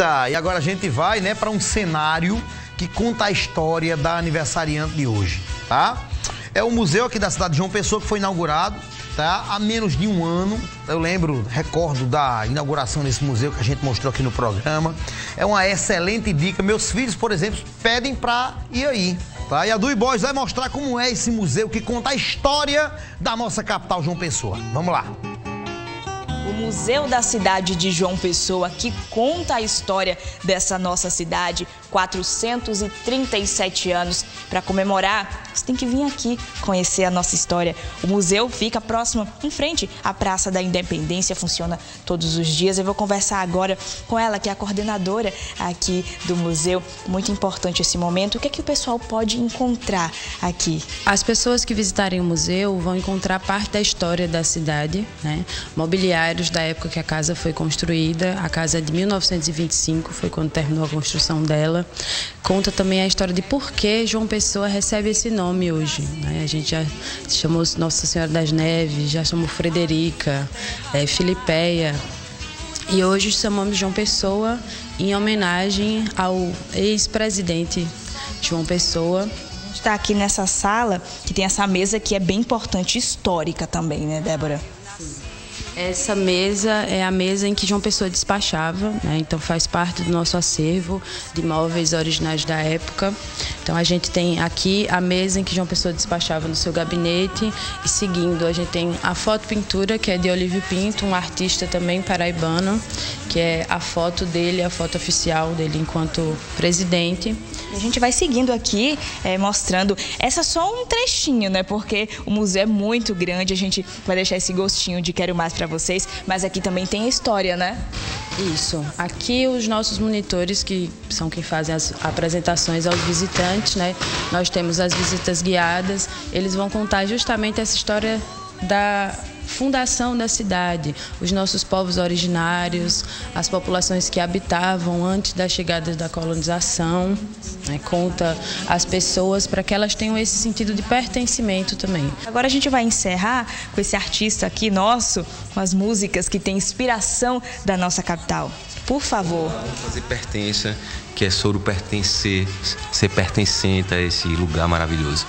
Eita, e agora a gente vai, né, para um cenário que conta a história da aniversariante de hoje, tá? É o museu aqui da cidade de João Pessoa que foi inaugurado, tá? Há menos de um ano. Eu recordo da inauguração desse museu que a gente mostrou aqui no programa. É uma excelente dica. Meus filhos, por exemplo, pedem pra ir aí, tá? E a Dui Boys vai mostrar como é esse museu que conta a história da nossa capital, João Pessoa. Vamos lá. O Museu da Cidade de João Pessoa, que conta a história dessa nossa cidade, 437 anos. Para comemorar, você tem que vir aqui conhecer a nossa história. O museu fica próximo, em frente à Praça da Independência, funciona todos os dias. Eu vou conversar agora com ela, que é a coordenadora aqui do museu. Muito importante esse momento. O que é que o pessoal pode encontrar aqui? As pessoas que visitarem o museu vão encontrar parte da história da cidade, né? Mobiliários da época que a casa foi construída. A casa é de 1925, foi quando terminou a construção dela. Conta também a história de por que João Pessoa recebe esse nome hoje, né? A gente já chamou Nossa Senhora das Neves, já chamou Frederica, Filipeia. E hoje chamamos João Pessoa em homenagem ao ex-presidente João Pessoa. Está aqui nessa sala que tem essa mesa que é bem importante, histórica também, né, Débora? Essa mesa é a mesa em que João Pessoa despachava, né? Então faz parte do nosso acervo de móveis originais da época. Então a gente tem aqui a mesa em que João Pessoa despachava no seu gabinete e seguindo a gente tem a foto-pintura, que é de Olívio Pinto, um artista também paraibano, que é a foto dele, a foto oficial dele enquanto presidente. A gente vai seguindo aqui, mostrando, essa é só um trechinho, né? Porque o museu é muito grande, a gente vai deixar esse gostinho de quero mais para vocês, mas aqui também tem a história, né? Isso. Aqui os nossos monitores, que são quem fazem as apresentações aos visitantes, né? Nós temos as visitas guiadas, eles vão contar justamente essa história da fundação da cidade, os nossos povos originários, as populações que habitavam antes da chegada da colonização, né? Conta as pessoas para que elas tenham esse sentido de pertencimento também. Agora a gente vai encerrar com esse artista aqui nosso, com as músicas que tem inspiração da nossa capital. Por favor. Vamos fazer Pertença, que é sobre pertencer, ser pertencente a esse lugar maravilhoso.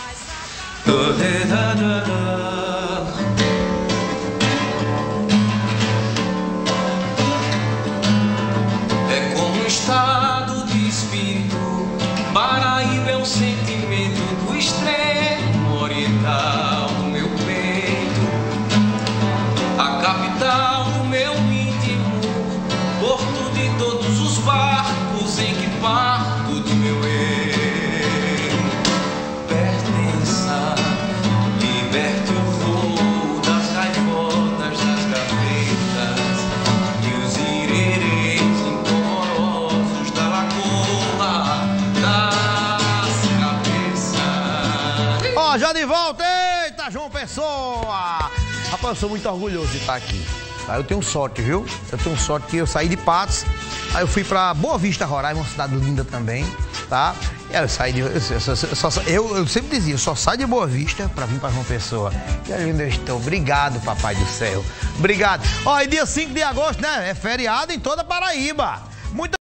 Estado de espírito, Paraíba é um sentimento do extremo oriental do meu peito, a capital do meu íntimo, porto de todos os barcos em que parto de meu eu. Pertença, liberte o voo das gaivotas das gavetas e os irerês incomorosos da lagoa das cabeças. Ó, já de volta! Eita, João Pessoa! Rapaz, eu sou muito orgulhoso de estar aqui. Tá? Eu tenho sorte, viu? Eu tenho sorte que eu saí de Patos, aí eu fui pra Boa Vista, Roraima, uma cidade linda também, tá? E aí eu saí de... Eu sempre dizia, eu só saio de Boa Vista pra vir pra João Pessoa. E ali onde eu estou. Obrigado, papai do céu. Obrigado. Ó, e dia 5 de agosto, né? É feriado em toda a Paraíba.